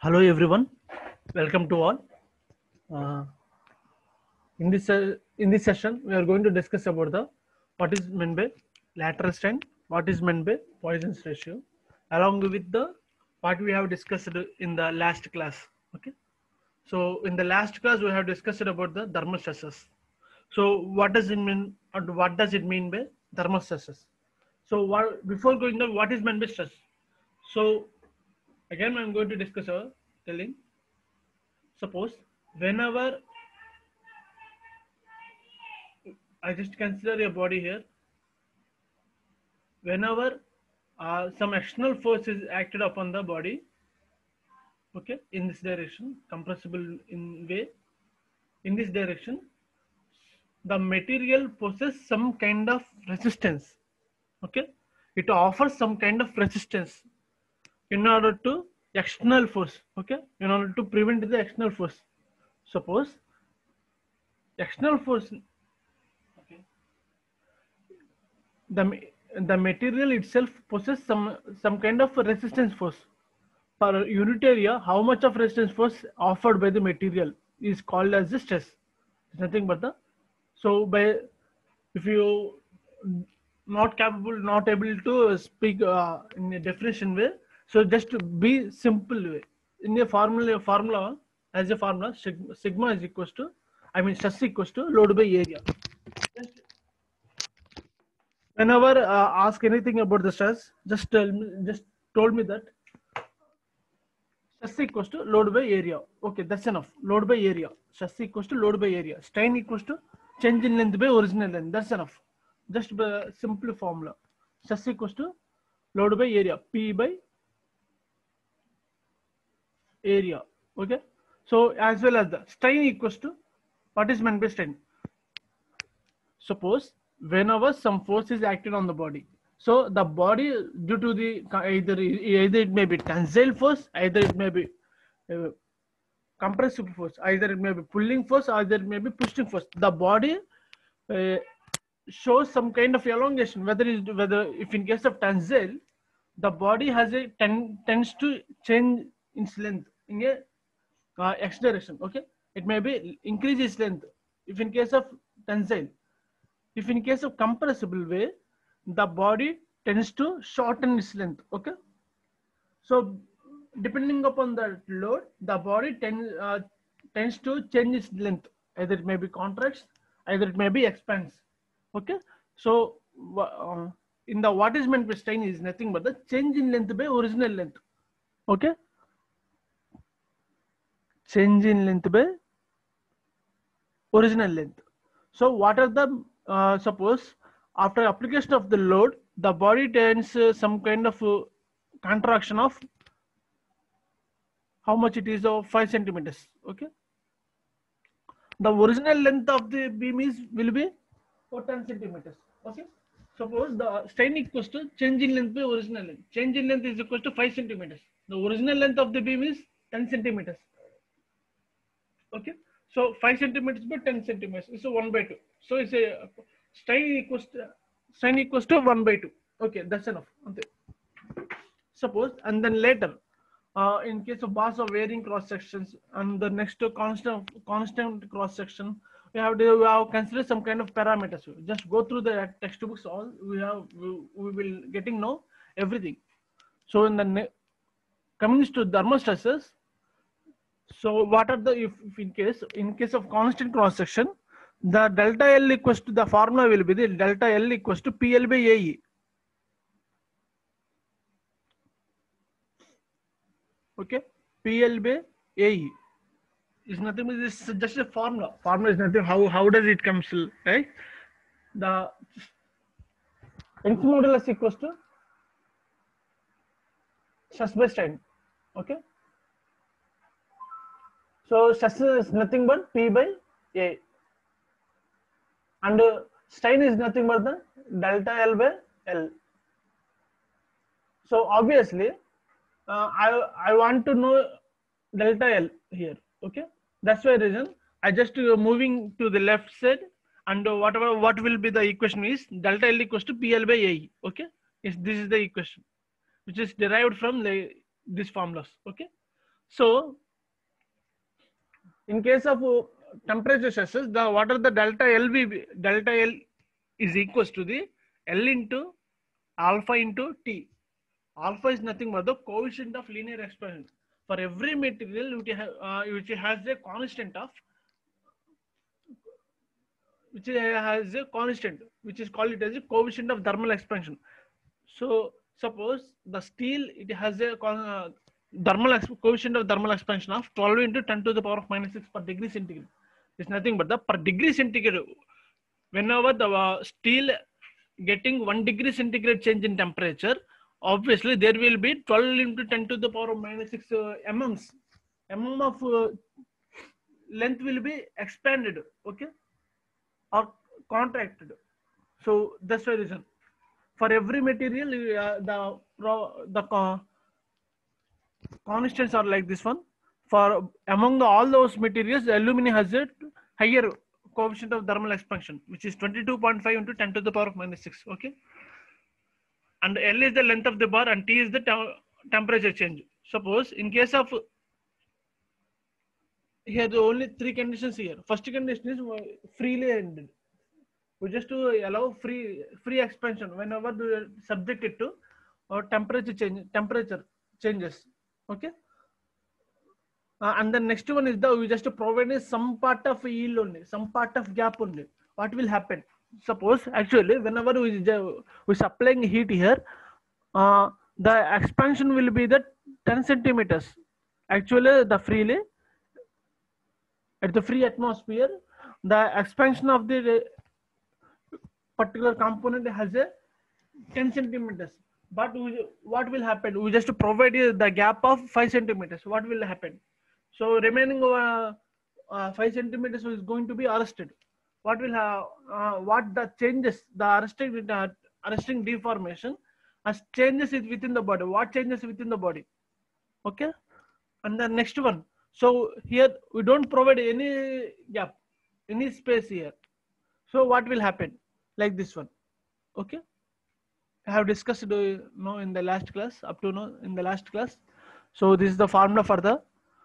Hello everyone, welcome to all. Uh, in this session, we are going to discuss about the what is meant by lateral strain, what is meant by Poisson's ratio, along with the what we have discussed in the last class. Okay, so in the last class we have discussed about the thermal stresses. So what does it mean? Or what does it mean by thermal stresses? So what, before going to what is meant by stress? So again, I'm going to discuss our telling. Suppose whenever I just consider a body here, whenever some external force is acted upon the body, okay, in this direction, compressible in way, in this direction, the material possesses some kind of resistance, okay, it offers some kind of resistance in order to external force, okay, in order to prevent the external force. Suppose external force, okay, the the material itself possesses some kind of resistance force per unit area. How much of resistance force offered by the material is called as the stress. It's nothing but the, so by, if you not capable, not able to speak in a definition way, so just to be simple way, in a formula as a formula, sigma is equals to, I mean stress equals to load by area. Just whenever ask anything about the stress, just tell me, just told me that stress equals to load by area. Okay, that's enough. Load by area. Stress equals to load by area. Strain equals to change in length by original length. That's enough. Just by simple formula. Stress equals to load by area. P by area. Okay. So as well as the strain equals to, what is meant by strain? Suppose whenever some force is acted on the body, so the body, due to the either it may be tensile force, either it may be uh, compressive force, either it may be pulling force, either it may be pushing force, the body uh, shows some kind of elongation, whether if in case of tensile, the body has a tends to change its length in a x direction. Okay, it may be increase its length if in case of tensile. If in case of compressible way, the body tends to shorten its length. Okay, so depending upon the load, the body tends to change its length. Either it may be contracts, either it may be expands. Okay, so in the what is meant by strain is nothing but the change in length by original length. Okay, change in length by original length. So what are the suppose after application of the load, the body tends some kind of contraction of how much it is of 5 centimeters. Okay, the original length of the beam is will be for 10 centimeters. Okay, suppose the strain equals to change in length by original length. Change in length is equal to 5 centimeters. The original length of the beam is 10 centimeters. Okay, so 5 centimeters by 10 centimeters is a 1 by 2. So it's a strain equals to 1 by 2. Okay, that's enough. Okay. Suppose, and then later, in case of bars of varying cross sections, and the next to constant cross section, we have considered some kind of parameters. Just go through the textbooks. All we will getting know everything. So in the coming to thermal stresses, so what are the, if in case of constant cross section, the delta L equals to, the formula will be the delta L equals to PL by AE. Okay, PL by AE is nothing but this is just a formula. Formula is nothing. How does it comes, right? The Young's modulus equals to stress by strain. Okay, so stress is nothing but P by A, and strain is nothing but the delta L by L. So obviously, I want to know delta L here. Okay, that's why reason I just moving to the left side, and what will be the equation is delta L equals to PL by AE. Okay, this is the equation which is derived from these formulas. Okay, So in case of temperature stresses, the what are the delta L will be, delta L is equals to the L into alpha into T. Alpha is nothing but the coefficient of linear expansion for every material which has a constant of which has a constant which is called it as a coefficient of thermal expansion. So suppose the steel, it has a coefficient of thermal expansion of 12 into 10 to the power of minus 6 per degree centigrade. It's nothing but the per degree centigrade. Whenever the steel getting 1 degree centigrade change in temperature, obviously there will be 12 into 10 to the power of minus 6 mm of length will be expanded, okay, or contracted. So that's the reason. For every material, the constants are like this one. For among all those materials, the aluminum has a higher coefficient of thermal expansion, which is 22.5 into 10 to the power of minus 6. Okay. And L is the length of the bar and T is the temperature change. Suppose in case of here, the only three conditions here. First condition is freely ended. We just to allow free expansion whenever we subject it to temperature changes. Okay. And the next one is we just provide some part of yield only, some part of gap only. What will happen? Suppose actually whenever we supplying heat here, the expansion will be the 10 centimeters. Actually, the freely at the free atmosphere, the expansion of the particular component has a 10 centimeters. But what will happen? We just provide the gap of 5 centimeters. What will happen? So remaining 5 centimeters is going to be arrested. What will what the changes, the arresting deformation as changes is within the body. What changes within the body? Okay. And the next one. So here we don't provide any gap, any space here. So what will happen? Like this one. Okay. I have discussed in the last class, up to now in the last class. So this is the formula for the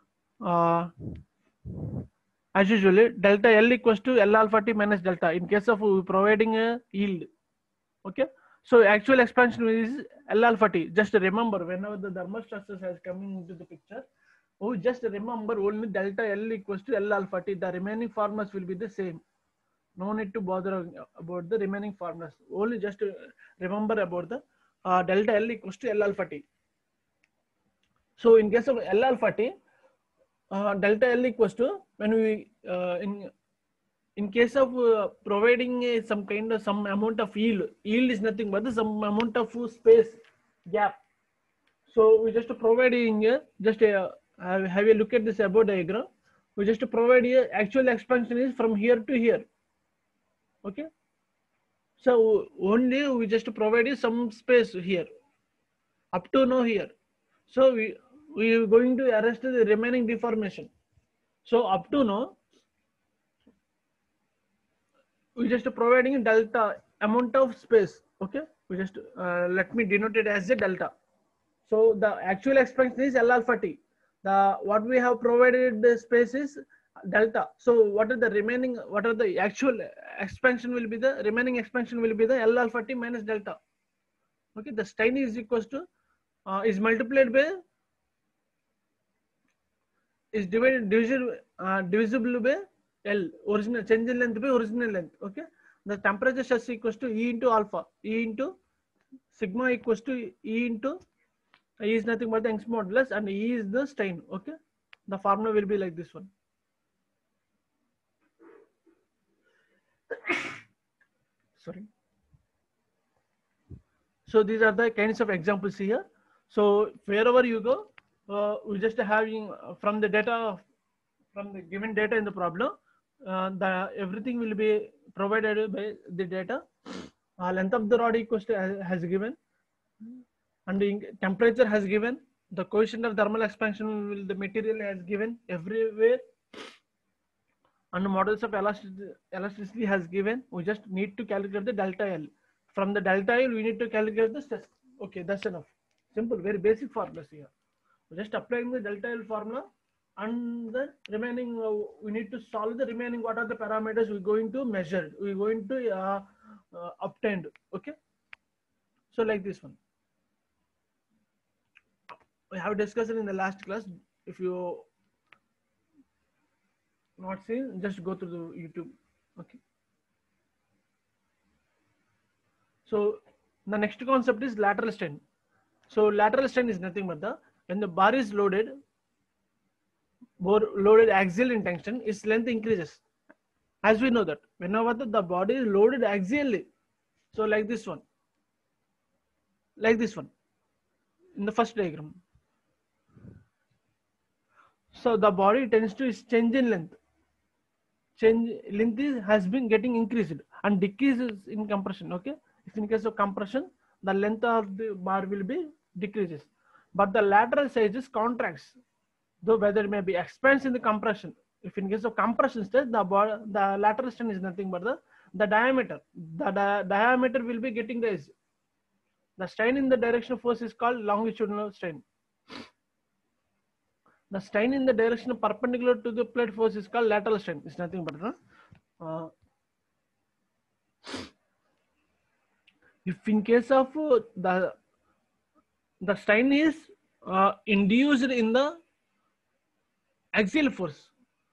as usually delta L equals to L alpha T minus delta in case of providing a yield. Okay. So actual expansion is L alpha T. Just remember whenever the thermal stresses has coming into the picture, just remember only delta L equals to L alpha T. The remaining formulas will be the same. No need to bother about the remaining formulas. Only just remember about the delta L equals to L alpha T. So in case of L alpha T, delta L equals to when we in case of providing some amount of yield is nothing but some amount of space gap. So we just providing just have a look at this above diagram. We just provide actual expansion is from here to here. Okay. So only we just provide some space here up to now here. So we are going to arrest the remaining deformation. So up to now we just providing delta amount of space. Okay. We just let me denote it as a delta. So the actual expansion is L alpha T. The what we have provided the space is delta. So what are the remaining? What are the actual expansion will be the remaining expansion will be the L alpha T minus delta. Okay, the strain is equals to is multiplied by is divisible by L original change in length by original length. Okay, the temperature stress equals to E into alpha, E into sigma equals to E into E is nothing but the Young's modulus and E is the strain. Okay, the formula will be like this one. Sorry. So these are the kinds of examples here. So wherever you go, we just having from the data, from the given data in the problem, the everything will be provided by the data. Length of the rod equals to has given, and the temperature has given. The coefficient of thermal expansion will the material has given everywhere, and the models of elasticity has given. We just need to calculate the delta L. From the delta L, we need to calculate the stress. Okay, that's enough. Simple, very basic formulas here. Just applying the delta L formula, and the remaining we need to solve the remaining. What are the parameters we're going to measure? We're going to obtain. Okay. So like this one, we have discussed it in the last class. If you not seen, just go to the YouTube. Okay. So the next concept is lateral strain. So lateral strain is nothing but when the bar is loaded axial in tension, its length increases. As we know that whenever the body is loaded axially, so like this one in the first diagram. So the body tends to change in length. Length has been getting increased and decreases in compression. Okay, if in case of compression, the length of the bar will be decreases, but the lateral sizes contracts, though whether it may be expands in the compression. If in case of compression state, the lateral strain is nothing but the diameter. The diameter will be getting raised. The strain in the direction of force is called longitudinal strain. The strain in the direction perpendicular to the plate force is called lateral strain. It's nothing but if in case of the strain is induced in the axial force,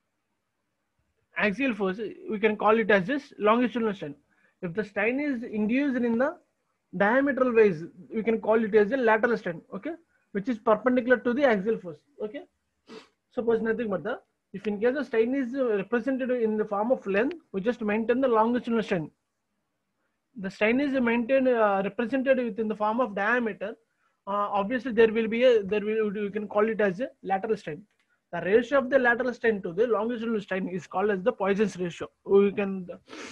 we can call it as just longitudinal strain. If the strain is induced in the diametral ways, we can call it as a lateral strain. Okay, which is perpendicular to the axial force. Okay. Suppose nothing but if in case the strain is represented in the form of length, we just maintain the longitudinal strain. The strain is maintained represented within the form of diameter. Obviously, we can call it as a lateral strain. The ratio of the lateral strain to the longitudinal strain is called as the Poisson's ratio. We can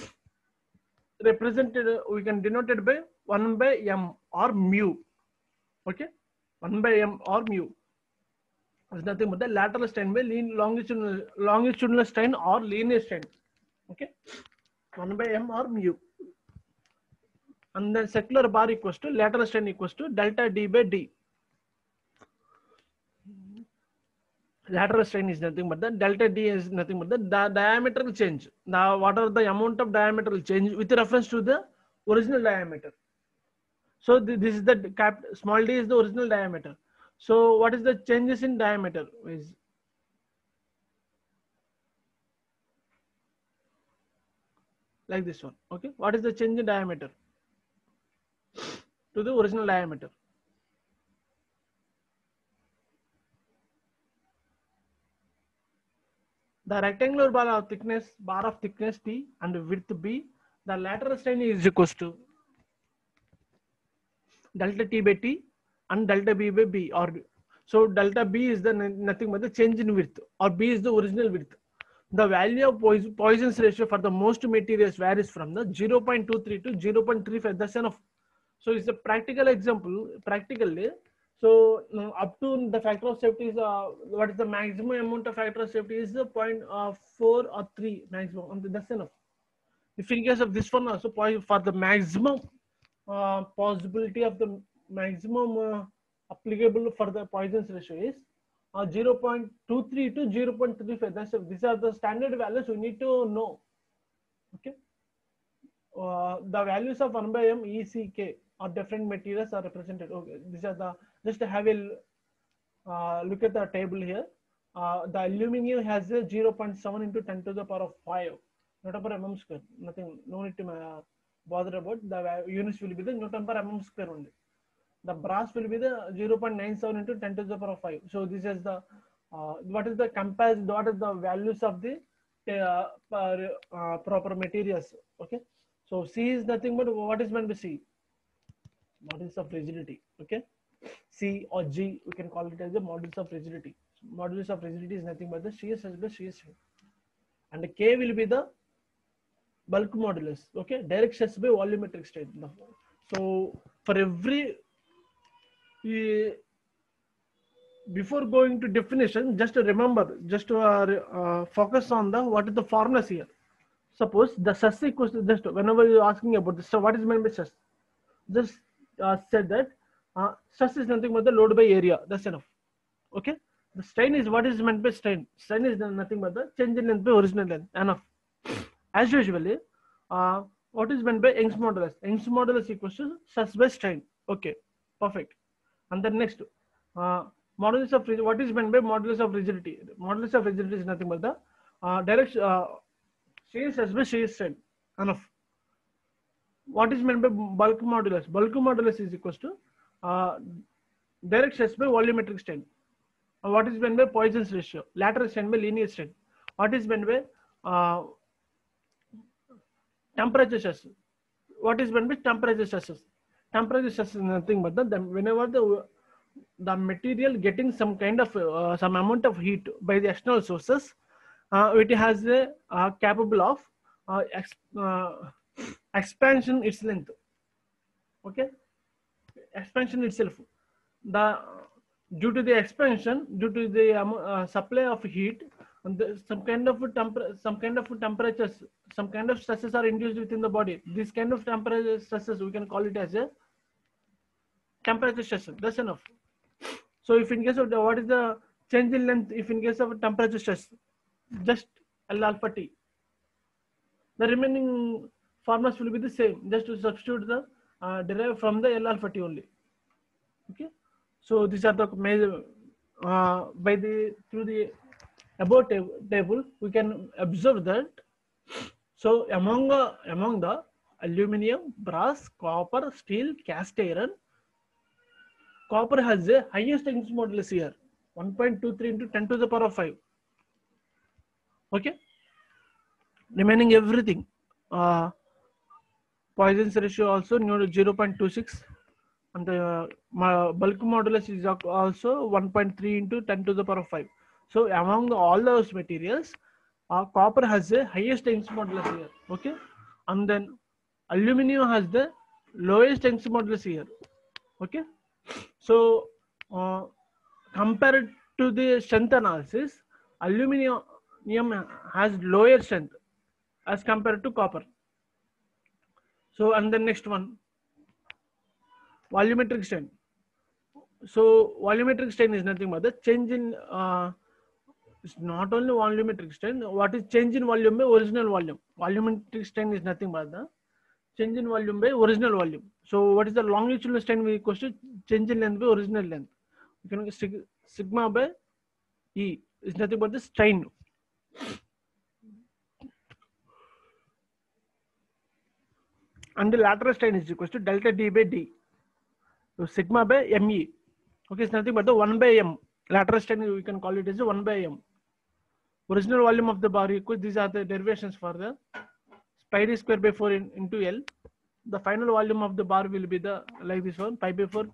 denote it by 1 by m or mu. Okay, 1 by m or mu. Is nothing but the lateral strain by longitudinal strain or linear strain. Okay, 1 by m or mu, and then secular bar equals to lateral strain equals to delta d by d. Lateral strain is nothing but the delta d is nothing but the diameter will change. Now, what are the amount of diameter will change with reference to the original diameter. So this is the small d is the original diameter. So what is the changes in diameter is like this one. Okay, what is the change in diameter to the original diameter? The rectangular bar of thickness T and width B, the lateral strain is equals to delta T by T and delta B by B. Or so delta B is the nothing but the change in width, or B is the original width. The value of Poisson's ratio for the most materials varies from the 0.23 to 0.35. That's enough. So it's a practical example. Practically, so up to the factor of safety is what is the maximum amount of factor of safety is the 0.4 or 3 maximum. That's enough. If in case of this one also, for the maximum possibility of the maximum applicable for the Poisson's ratio is 0.23 to 0.35. These are the standard values we need to know. Okay. The values of 1 by m, E, C, K or different materials are represented. Okay. These are the, just have a look at the table here. The aluminum has a 0.7 into 10 to the power of 5 Newton per mm square. Nothing, no need to bother about. The units will be the Newton per mm square only. The brass will be the 0.97 into 10 to the power of 5. So this is the what is the comparison? What is the values of the proper materials? Okay. So C is nothing but what is meant by C? Modulus of rigidity. Okay. C or G, we can call it as the modulus of rigidity. Modulus of rigidity is nothing but the shear strength plus shear strength. And the K will be the bulk modulus. Okay. Direct stress by volumetric strain. So for every before going to definition, just remember, just to focus on the what is the formulas here. Suppose the stress equals to just whenever you're asking about this, so what is meant by stress? Just said that stress is nothing but the load by area. That's enough. Okay, the strain is what is meant by strain. Strain is nothing but the change in length by original length. Enough. As usually, what is meant by Young's modulus? Young's modulus equals to stress by strain. Okay, perfect. And then next, modulus of what is meant by modulus of rigidity? Modulus of rigidity is nothing but the direct shear stress by shear strain. Enough. What is meant by bulk modulus? Bulk modulus is equals to direct stress by volumetric strain. What is meant by Poisson's ratio? Lateral strain by linear strain. What is meant by temperature stress? What is meant by temperature stresses? Temperature stress is nothing but whenever the material getting some kind of some amount of heat by the external sources, it has a capable of expansion its length. Okay, expansion itself. The due to the expansion, due to the supply of heat, some kind of temperatures, some kind of stresses are induced within the body. This kind of temperature stresses we can call it as a temperature stress. That's enough. So if in case of what is the change in length, if in case of temperature stress, just L alpha T. The remaining formulas will be the same. Just to substitute the derive from the L alpha T only. Okay. So these are the major through the above table we can observe that. So among the aluminum, brass, copper, steel, cast iron, copper has the highest Young's modulus here, 1.23 into 10 to the power of 5. Okay. Remaining everything, Poisson's ratio also 0.26. And the bulk modulus is also 1.3 into 10 to the power of 5. So among all those materials, copper has the highest Young's modulus here. Okay, and then aluminum has the lowest Young's modulus here. Okay, so compared to the strength analysis, aluminum has lower strength as compared to copper. So and the next one, volumetric strain. So volumetric strain is nothing but the change in it's not only volumetric strain. What is change in volume by original volume? Volumetric strain is nothing but the change in volume by original volume. So what is the longitudinal strain equals to change in length by original length? You can sigma by E is nothing but the strain. And the lateral strain is equals to delta D by D. So sigma by ME. Okay, it's nothing but the 1 by M. Lateral strain we can call it as 1 by M. Original volume of the bar equals, these are the derivations for the pi d square by 4 into L. The final volume of the bar will be the like this one, pi by 4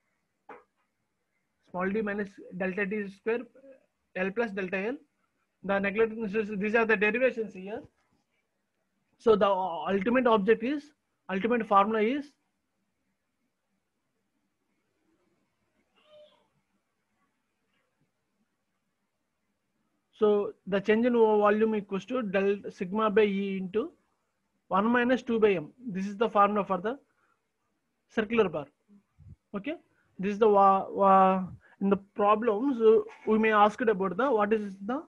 small d minus delta D square L plus delta L. The neglected, these are the derivations here. So the ultimate formula is so the change in volume equals to delta sigma by E into 1 minus 2 by M. This is the formula for the circular bar. Okay, this is the in the problems we may ask it about the what is the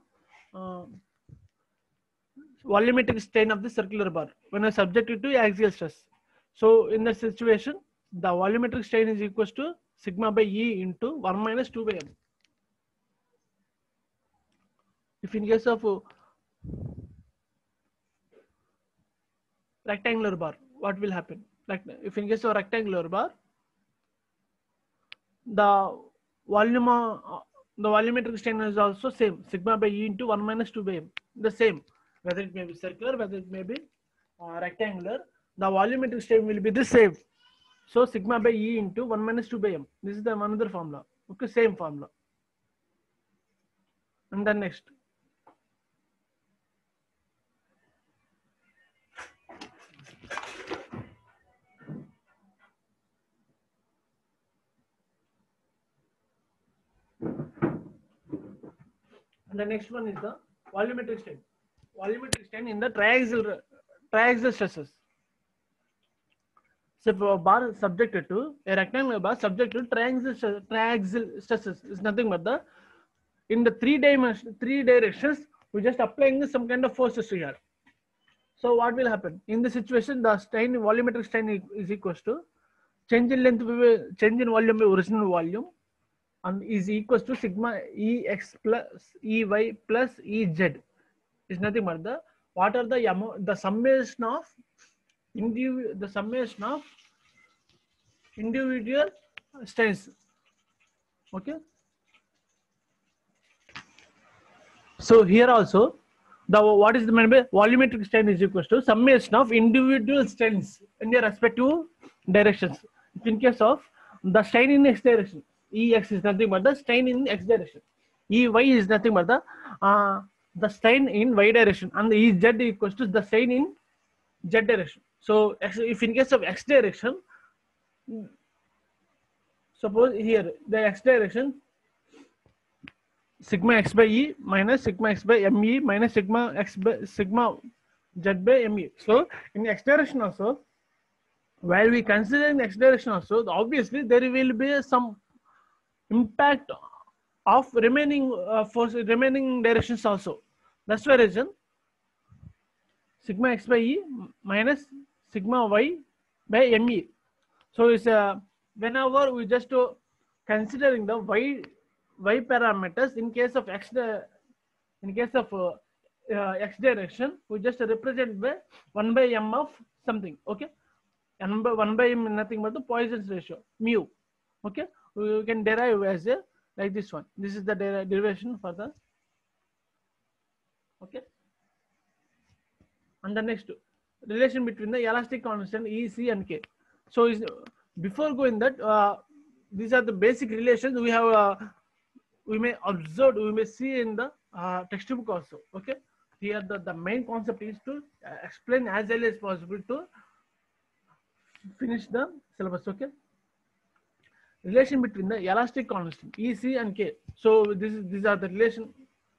volumetric strain of the circular bar when I subject it to axial stress. So in that situation, the volumetric strain is equals to sigma by E into 1 minus 2 by M. If in case of rectangular bar, what will happen? Like if in case of rectangular bar, the volumetric strain is also same, sigma by E into 1 minus 2 by M. The same, whether it may be circular, whether it may be rectangular, the volumetric strain will be the same. So sigma by E into 1 minus 2 by M. This is the another formula. Okay, same formula. And then next. And the next one is the volumetric strain. Volumetric strain in the triaxial stresses. So if a bar subjected to a rectangular bar subjected to triaxial stresses is nothing but the in the three directions we just applying some kind of forces here. So what will happen in this situation? The strain, volumetric strain is equals to change in length, change in volume by original volume, and is equals to sigma Ex plus Ey plus Ez. Is nothing but the what are the summation of individual strains. Okay. So here also the what is the mean by volumetric strain is equals to summation of individual strains in their respective directions. In case of the strain in x direction, Ex is nothing but the strain in x direction. Ey is nothing but the strain in y direction, and Ez equals to the strain in z direction. So if in case of x direction, suppose here the x direction sigma x by E minus sigma x by me minus sigma z by me. So in x direction also, while we consider in x direction also, obviously there will be some impact of remaining remaining directions also. That's why reason sigma x by E minus sigma y by me. So it's whenever we just considering the y parameters in case of x x direction, we just represent by 1 by m of something. Okay, and 1 by m nothing but the Poisson's ratio mu. Okay, we can derive as a like this one. This is the derivation for the. Okay, and the next relation between the elastic constant E, C, and K. So is before going that these are the basic relations we have. We may observe, we may see in the textbook also. Okay, here the main concept is to explain as early as possible to finish the syllabus. Okay, relation between the elastic constant E, C, and K. So these are the relation.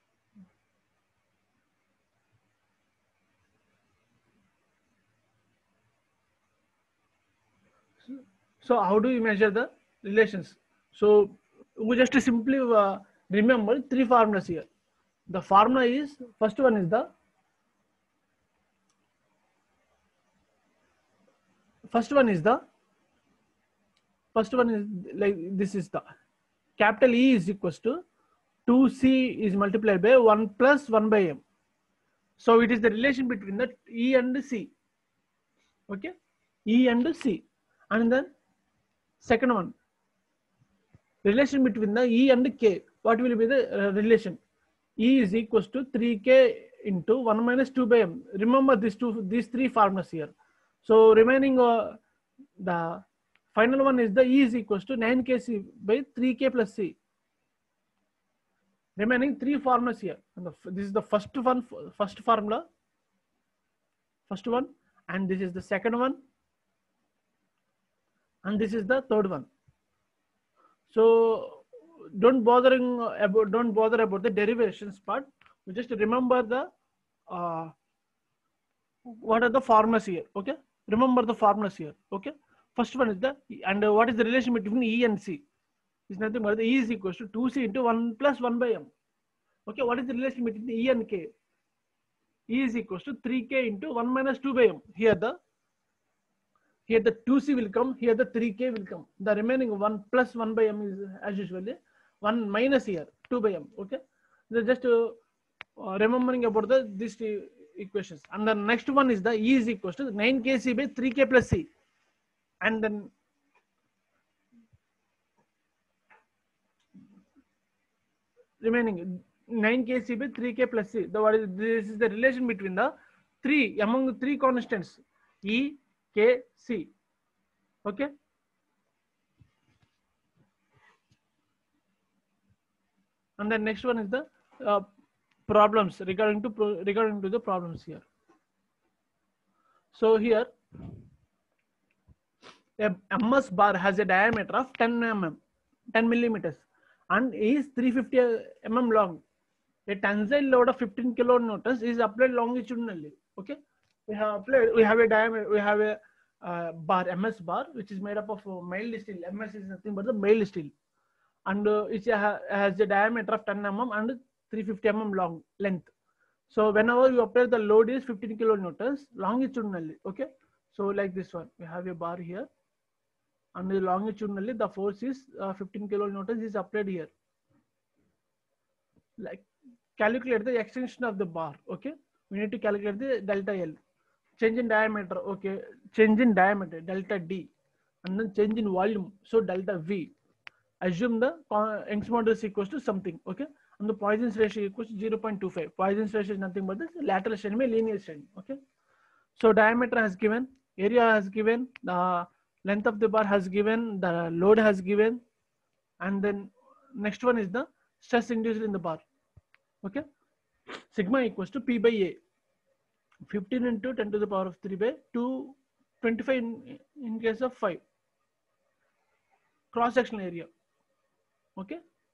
So how do we measure the relations? So we just simply remember three formulas here. The formula is first one is like this is the capital E is equals to 2C is multiplied by 1 plus 1 by m. So it is the relation between the E and C. Okay, E and C. And then second one, relation between the E and K. What will be the relation? E is equals to 3K into 1 minus 2 by m. Remember these three formulas here. So remaining the final one is the E is equals to 9KC by 3K plus C. Remaining three formulas here. And this is the first formula. First one, and this is the second one, and this is the third one. So don't bother about the derivations part. We just remember the what are the formulas here. Okay, remember the formulas here. Okay, first one is what is the relation between E and C? Is nothing but the E is equals to 2C into 1 plus 1 by m. Okay, what is the relation between the E and K? E is equals to 3K into 1 minus 2 by m. Here the 2C will come, here the 3K will come. The remaining 1 plus 1 by m is as usually 1 minus here 2 by m. Okay, so just remembering about these two equations. And the next one is the E is equals to 9KC by 3K plus C. And then remaining 9KC by 3K plus C. This is the relation between the among the three constants E, K, C. Okay. And the next one is the problems regarding to the problems here. So here a MS bar has a diameter of 10 millimeters and is 350 mm long. A tensile load of 15 kilonewtons is applied longitudinally. Okay, we have a diameter. We have a bar, MS bar, which is made up of mild steel. MS is nothing but the mild steel, and it has a diameter of 10 mm and 350 mm long length. So whenever you apply, the load is 15 kilonewtons longitudinally. Okay, so like this one, we have a bar here, and longitudinally the force is 15 kilonewtons is applied here. Like, calculate the extension of the bar. Okay, we need to calculate the delta L. Change in diameter. Okay, change in diameter, delta D, and then change in volume, so delta V. Assume the Young's modulus is equals to something. Okay, and the Poisson's ratio equals to 0.25. Poisson's ratio is nothing but the lateral strain by linear strain. Okay, so diameter has given, area has given, the length of the bar has given, the load has given, and then next one is the stress induced in the bar. Okay, sigma equals to P by A, 15 into 10 to the power of 3 by 2, 25 in case of 5. Cross sectional area. Okay,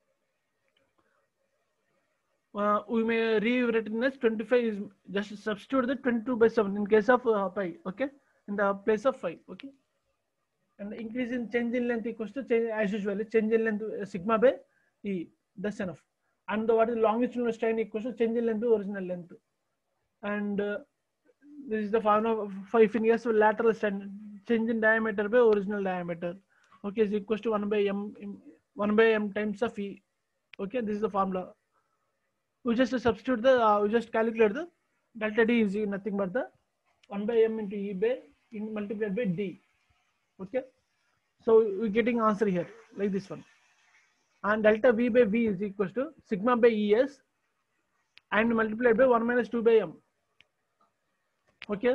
we may rewrite it as 25 is just substitute the 22 by 7 in case of pi. Okay, in the place of 5. Okay, and the increase in change in length equals to change, as usual, change in length sigma by E. That's enough. And what is longitudinal strain equals to change in length to original length. And this is the formula for if in case of lateral strain, change in diameter by original diameter. Okay, is equals to 1 by m times of E. Okay, this is the formula. We just substitute the, we just calculate the delta D is nothing but the 1 by m into E by multiplied by D. Okay, so we're getting answer here like this one. And delta V by V is equals to sigma by ES and multiplied by 1 minus 2 by m. Okay,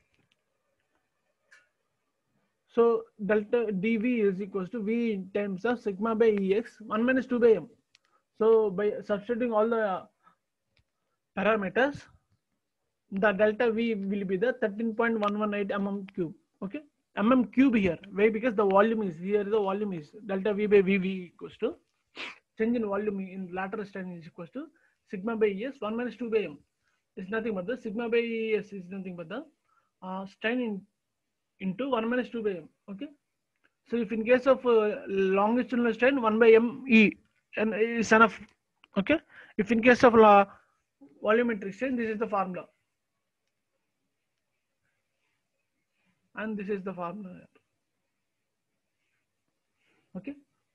so delta dV is equals to V in terms of sigma by EX 1 minus 2 by m. So by substituting all the parameters, the delta V will be the 13.118 mm cube. Okay, mm cube here. Why? Because the volume is here. The volume is delta V by VV equals to change in volume in lateral strain is equals to sigma by ES 1 minus 2 by m. It's nothing but the sigma by ES is nothing but the strain into 1 minus 2 by m. Okay, so if in case of longitudinal strain, 1 by m E and is enough. Okay, if in case of volumetric strain, this is the formula, and this is the formula. Okay,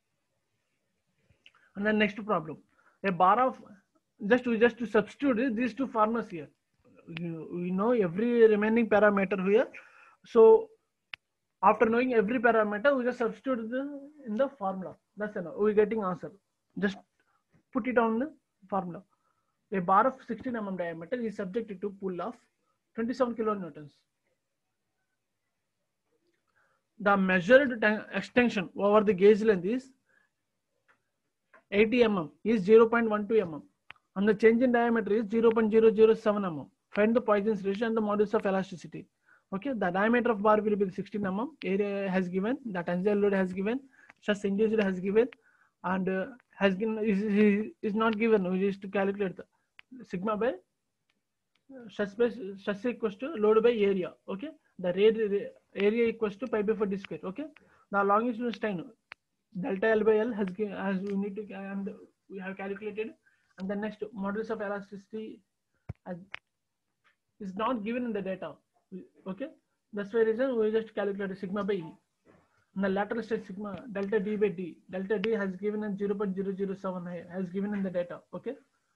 and then next problem, a bar of just to substitute these two formulas here. We know every remaining parameter here, so after knowing every parameter, we just substitute in the formula. That's enough. We're getting answer. Just put it on the formula. A bar of 16 mm diameter is subjected to pull of 27 kilonewtons. The measured extension over the gauge length is 80 mm is 0.12 mm, and the change in diameter is 0.007 mm. Find the Poisson's ratio and the modulus of elasticity. Okay, the diameter of bar will be 16 mm. Area has given, the tensile load has given, stress induced has given, and has given is not given. We just to calculate the sigma by stress equals to load by area. Okay, the area equals to pi by 4 d square. Okay, the longitudinal strain delta L by L has we need to, and we have calculated, and the next modulus of elasticity is not given in the data. Okay, that's why reason we just calculated sigma by E. And the lateral stress sigma delta D by D. Delta D has given in 0.007 has given in the data. Okay,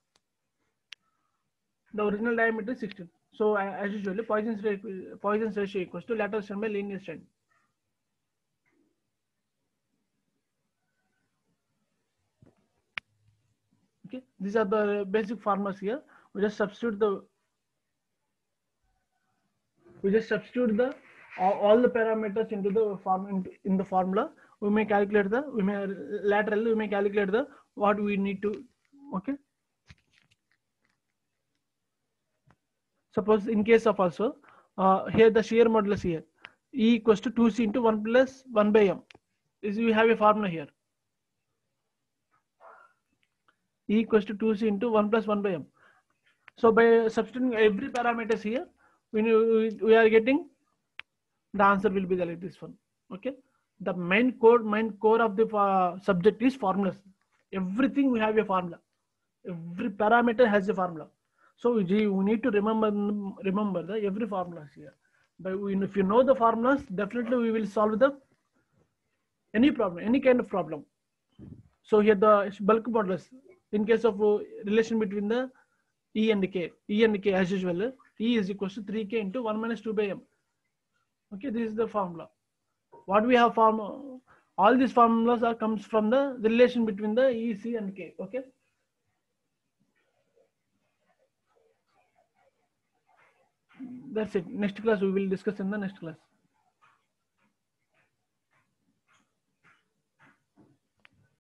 the original diameter is 16. So as usual, Poisson's ratio equals to lateral strain by linear strain. Okay, these are the basic formulas here. We just substitute the all the parameters into the in the formula. We may calculate the laterally we may calculate the what we need to. Okay, suppose in case of also here the shear modulus here E equals to 2c into 1 plus 1 by m is we have a formula here. E equals to 2c into 1 plus 1 by m. So by substituting every parameters here, we are getting the answer will be like this one. Okay, the main core of the subject is formulas. Everything we have a formula, every parameter has a formula. So we need to remember the every formulas here. But if you know the formulas, definitely we will solve the any problem, any kind of problem. So here the bulk modulus, in case of relation between the E and K, as usual, E is equals to 3K into 1 minus 2 by M. Okay, this is the formula. What we have all these formulas comes from the relation between the E, C and K. Okay. That's it. Next class we will discuss in the next class.